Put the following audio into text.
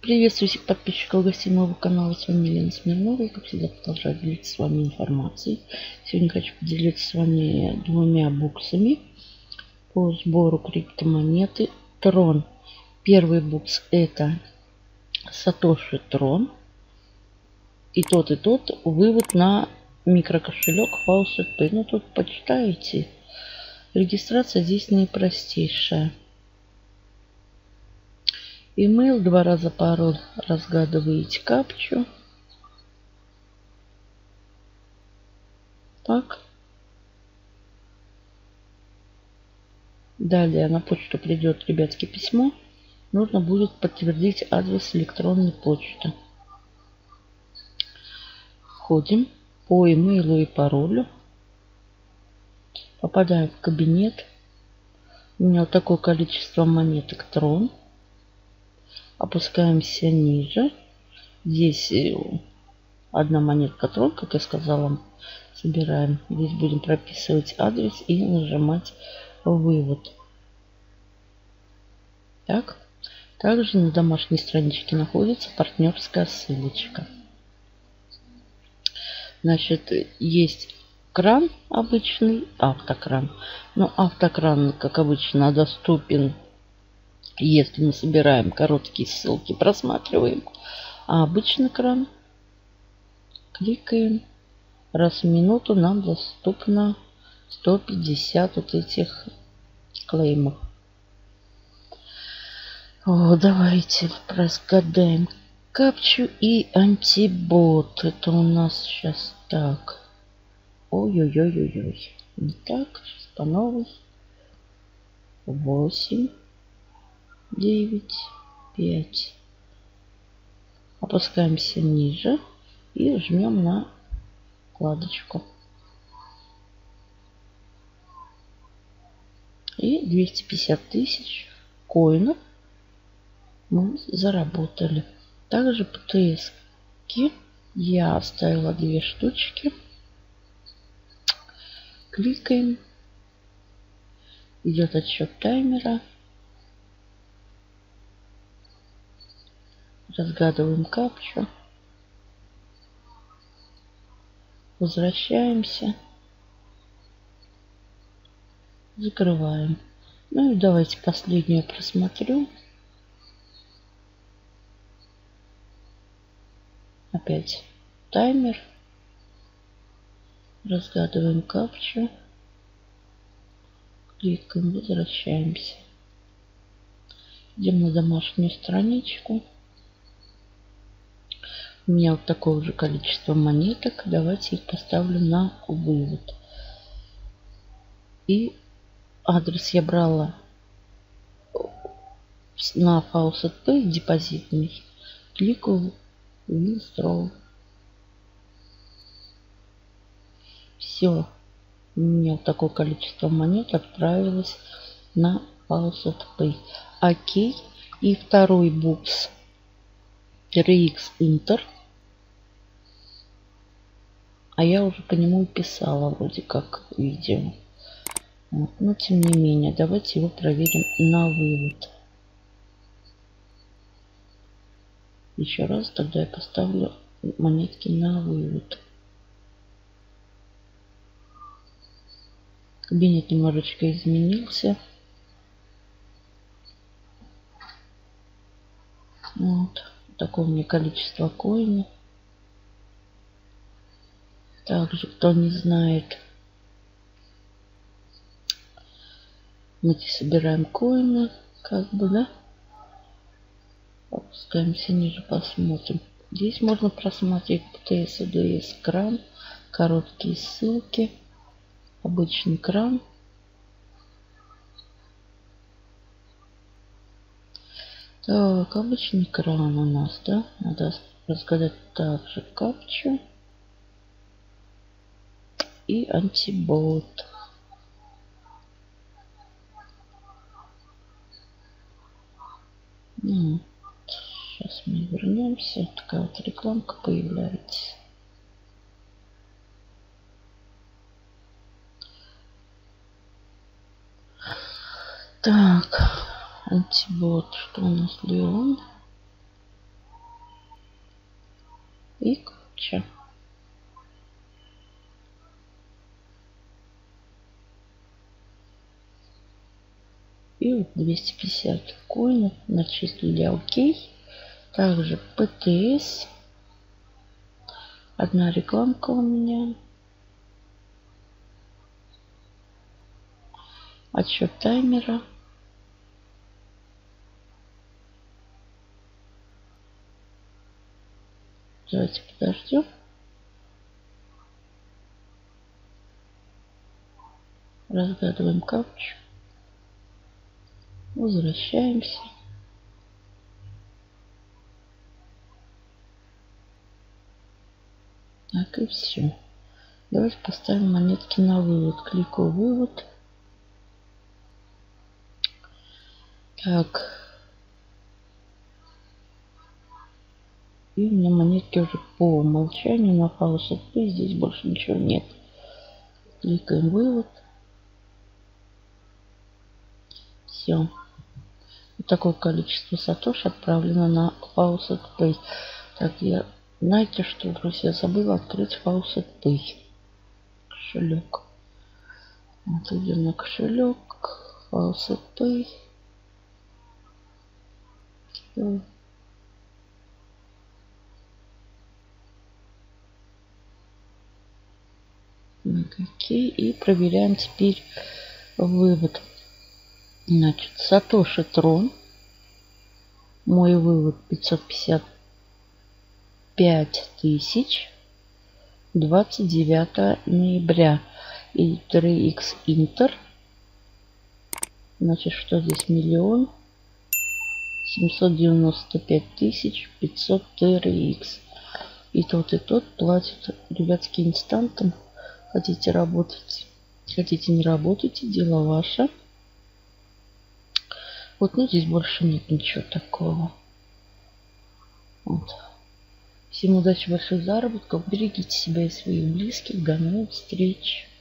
Приветствую всех подписчиков и гостей моего канала. С вами Елена Смирнова. Я, как всегда, продолжаю делиться с вами информацией. Сегодня хочу поделиться с вами двумя буксами по сбору криптомонеты Трон. Первый букс — это Сатоши Трон. И тот вывод на микрокошелек Faucet Pay. Ну, тут почитаете. Регистрация здесь наипростейшая. Email, 2 раза пароль, разгадываете капчу. Так. Далее на почту придет, ребятки, письмо. Нужно будет подтвердить адрес электронной почты. Входим по имейлу и паролю. Попадаем в кабинет. У меня вот такое количество монеток Трон. Опускаемся ниже. Здесь одна монетка Трон, как я сказала, собираем. Здесь будем прописывать адрес и нажимать вывод. Так. Также на домашней страничке находится партнерская ссылочка. Значит, есть кран обычный, автокран. Но автокран, как обычно, доступен, если мы собираем короткие ссылки, просматриваем. А обычный кран кликаем. Раз в минуту нам доступно 150 вот этих клеймов. Давайте разгадаем капчу и антибот. Это у нас сейчас так. Ой-ой-ой-ой-ой. Не так, сейчас по новой. 8, 9, 5. Опускаемся ниже и жмем на вкладочку. И 250 тысяч коинов мы заработали. Также ПТС-ки я оставила 2 штучки. Кликаем. Идет отсчет таймера. Разгадываем капчу. Возвращаемся. Закрываем. Ну и давайте последнюю просмотрю. Опять таймер. Разгадываем капчу. Кликаем, возвращаемся. Идем на домашнюю страничку. У меня вот такое же количество монеток. Давайте их поставлю на вывод. И адрес я брала на Faucet Pay депозитный. Кликаю Withdraw. Все. У меня вот такое количество монет отправилось на Faucet Pay. Окей. И второй букс RX Inter. А я уже по нему писала вроде как видео. Вот. Но тем не менее, давайте его проверим на вывод. Еще раз, тогда я поставлю монетки на вывод. Кабинет немножечко изменился. Вот. Такое у меня количество коинов. Также, кто не знает, мы здесь собираем коины, как бы, да? Опускаемся ниже, посмотрим. Здесь можно просмотреть ПТС, АДС, кран, короткие ссылки, обычный кран. Так, обычный кран у нас, да? Надо разгадать также капчу и антибот. Сейчас мы вернемся. Такая вот рекламка появляется. Так, антибот, что у нас Леон? и капча. И вот 250 коинов начислили. Окей. Также ПТС. Одна рекламка у меня. Отсчет таймера. Давайте подождем. Разгадываем капчу. Возвращаемся. Так и все. Давайте поставим монетки на вывод. Кликаю вывод. Так. И у меня монетки уже по умолчанию на House Pay. Здесь больше ничего нет. Кликаем вывод. Все. Вот такое количество сатоши отправлено на House Pay. Так, знаете что, друзья, забыла открыть House Pay. Кошелек. Вот идем на кошелек. House Pay. Окей. И проверяем теперь вывод. Значит, Сатоши Трон. Мой вывод 555 тысяч. 29 ноября. И 3х Интер. Значит, что здесь? 1 795 500 TRX. И тот платит. Ребятки, инстантом. Хотите работать, хотите не работайте, дело ваше. Вот, ну здесь больше нет ничего такого. Вот. Всем удачи, больших заработков. Берегите себя и своих близких. До новых встреч.